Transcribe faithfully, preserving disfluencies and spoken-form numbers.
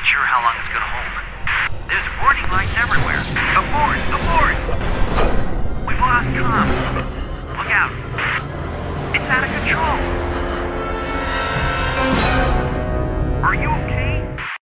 sure how long it's gonna hold. There's warning lights everywhere. Before